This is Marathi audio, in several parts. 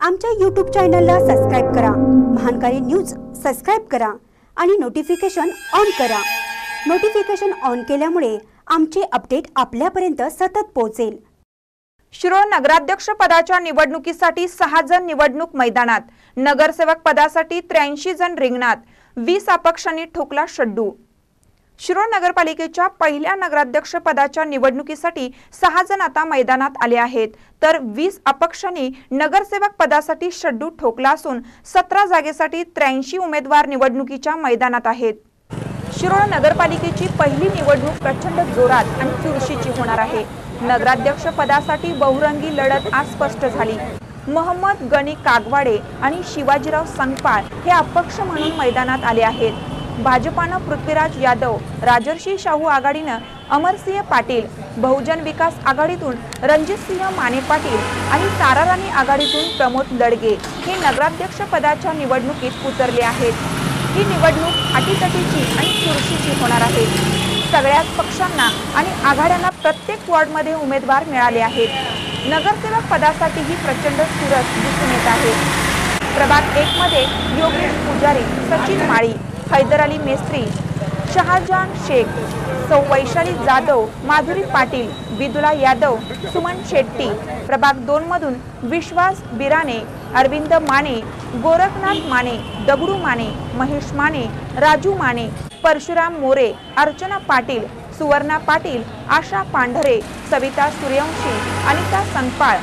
आमच्या YouTube चॅनलला सबस्क्राइब करा, महानकारी न्यूज सबस्क्राइब करा आणि नोटिफिकेशन ऑन करा। नोटिफिकेशन ऑन केल्यामुळे आमचे अपडेट आपल्यापर्यंत सतत पोहोचेल। शिरोळ नगराध्यक्ष पदाच्या निवडणुकीसाठी 6 जण निवडणूक मैदानात, नगरसेवक पदासाठी 83 जण रिंगणात, 20 अपक्षांनी ठोकला शड्डू। शिरोळ नगरपालिकेच्या पहिल्या नगराध्यक्ष पदाच्या निवडणुकीसाठी 6 जण आता मैदानात आले आहेत, तर 20 अपक्षांनी नगरसेवक पदासाठी शड्डू ठोकला असून 17 जागेसाठी 83 उमेदवार निवडणुकीच्या मैदानात आहेत। शिरोळ नगरपालिकेची पहिली निवडणूक प्रचंड जोरात आणि चुरशीची होणार आहे। नगराध्यक्ष पदासाठी बहुरंगी लढत आज स्पष्ट झाली। मोहम्मद गणी कागवाडे आणि शिवाजीराव संगपाळ हे अपक्ष म्हणून मैदानात आले आहेत। भाजपानं पृथ्वीराज यादव, राजर्षी शाहू आघाडीनं अमरसिंह पाटील, बहुजन विकास आघाडीतून रणजितसिंह माने पाटील आणि ताराराणी आघाडीतून प्रमोद लडगे हे नगराध्यक्ष पदाच्या निवडणुकीत उतरले आहेत। ही निवडणूक अटीतटीची आणि चुरशीची होणार आहे। सगळ्याच पक्षांना आणि आघाड्यांना प्रत्येक वॉर्डमध्ये उमेदवार मिळाले आहेत। नगरसेवक पदासाठी ही प्रचंड चुरस दिसून येत आहे। प्रभाग 1 मध्ये योगेश पुजारी, सचिन माळी, हैदर अली मेस्त्री, शहाजान शेख, सौ वैशाली जाधव, माधुरी पाटील, विदुला यादव, सुमन शेट्टी। प्रभाग 2 मधून विश्वास बिराने, अरविंद माने, गोरखनाथ माने, दगडू माने, महेश माने, राजू माने, परशुराम मोरे, अर्चना पाटील, सुवर्णा पाटील, आशा पांढरे, सविता सूर्यवंशी, अनिता संगपाळ।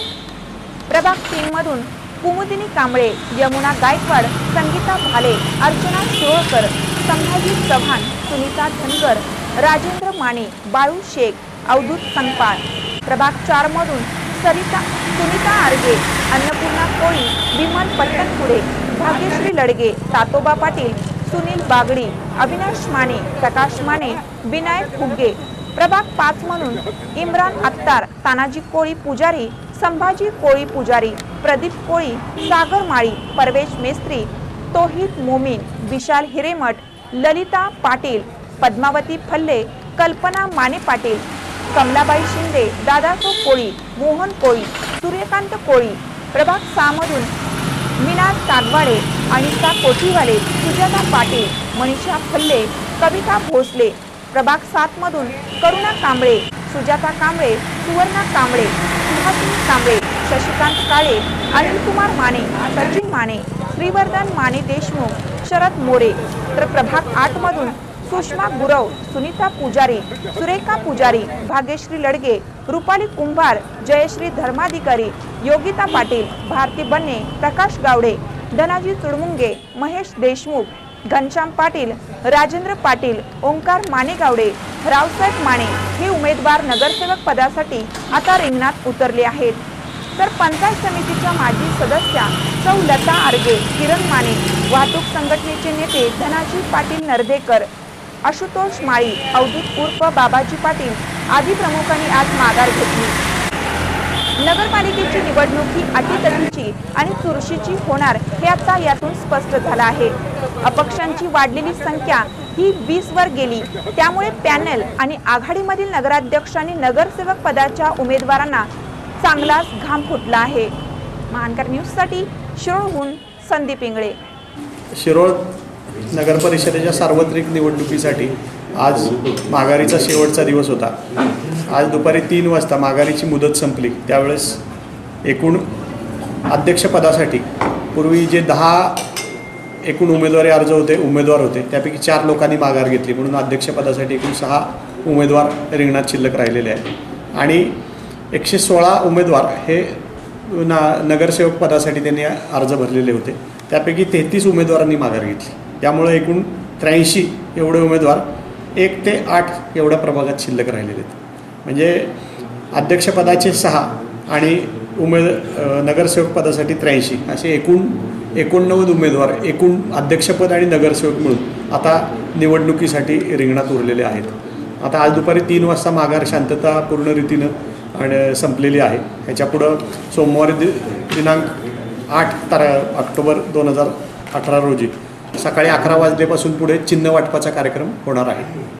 प्रभाग 3 मधून कुमुदिनी कांबळे, यमुना गायकवाड, संगीता भाले, अर्चना शिरोळकर, संभाजी चव्हाण, सुनीता धनगर, राजेंद्र माने, बाळू शेख, अवधूत संगपाळ। प्रभाग 4 मधून सुनीता आरगे, अन्नपूर्णा कोळी, विमल पट्टणपुरे, भाग्यश्री लडगे, तातोबा पाटील, सुनील बागडी, अविनाश माने, प्रकाश माने, विनायक हुग्गे। प्रभाग 5 म्हणून इम्रान अत्तार, तानाजी कोळी पुजारी, संभाजी कोळी पुजारी, प्रदीप कोळी, सागर माळी, परवेश मेस्त्री, तोहिद मोमीन, विशाल हिरेमठ, ललिता पाटील, पद्मावती फल्ले, कल्पना माने पाटील, कमलाबाई शिंदे, दादासो कोळी, मोहन कोळी, सूर्यकांत कोळी। प्रभाग 6 मधून मीनाज कागवाडे, अनिता कोठीवाले, सुजाता पाटील, मनीषा फल्ले, कविता भोसले। प्रभाग 7 मधून करुणा कांबळे, सुजाता कांबळे, सुवर्णा कांबळे, सुहासिनी कांबळे, शशिकांत काळे, अनिल कुमार माने, सचिन माने, श्रीवर्धन माने देशमुख, शरद मोरे। तर प्रभाग 8 मधून सुषमा गुरव, सुनीता पुजारी, सुरेखा पुजारी, भाग्यश्री लडगे, रुपाली कुंभार, जयश्री धर्माधिकारी, योगिता पाटील, भारती बन्ने, प्रकाश गावडे, धनाजी चुडमुंगे, महेश देशमुख, घनश्याम पाटील, राजेंद्र पाटील, ओंकार मानेगावडे, रावसाहेब माने हे उमेदवार नगरसेवक पदासाठी आता रिंगणात उतरले आहेत। तर पंचायत समितीच्या माजी सदस्या सौ लता आरगे, किरण माने, वाहतूक संघटनेचे नेते धनाजी पाटील नरदेकर, आशुतोष माळी, अवधूत उर्फ बाबाजी पाटील आदी प्रमुखांनी आज माघार घेतली। नगरपालिकेची निवडणूक ही अटीतटीची आणि चुरशीची होणार हे आता यातून स्पष्ट झालं आहे। अपक्षांची वाढलेली संख्या ही 20 वर गेली, त्यामुळे पॅनल आणि आघाडीमधील नगराध्यक्ष आणि नगरसेवक पदाच्या उमेदवारांना चांगलाच घाम फुटला आहे। महानकर न्यूजसाठी शिरोळहून संदीप इंगळे। शिरोळ नगर परिषदेच्या सार्वत्रिक निवडणुकीसाठी आज माघारीचा शेवटचा दिवस होता। आज दुपारी 3 वाजता माघारीची मुदत संपली। त्यावेळेस एकूण अध्यक्षपदासाठी पूर्वी जे 10 एकूण उमेदवार होते त्यापैकी 4 लोकांनी माघार घेतली, म्हणून अध्यक्षपदासाठी एकूण 6 उमेदवार रिंगणात शिल्लक राहिलेले आहेत आणि 116 उमेदवार हे नगरसेवक पदासाठी त्यांनी अर्ज भरलेले होते। त्यापैकी 33 उमेदवारांनी माघार घेतली। त्यामुळे एकूण 83 एवढे उमेदवार 1 ते 8 एवढ्या प्रभागात शिल्लक राहिलेले आहेत। म्हणजे अध्यक्षपदाचे 6 आणि नगरसेवक पदासाठी 83 असे एकूण 89 उमेदवार एकूण अध्यक्षपद आणि नगरसेवक मिळून आता निवडणुकीसाठी रिंगणात उरलेले आहेत। आता आज दुपारी 3 वाजता माघार शांततापूर्ण रीतीनं आणि संपलेली आहे। ह्याच्यापुढं सोमवारी दिनांक 8 ऑक्टोबर 2018 रोजी सकाळी 11 वाजल्यापासून पुढे चिन्ह वाटपाचा कार्यक्रम होणार आहे।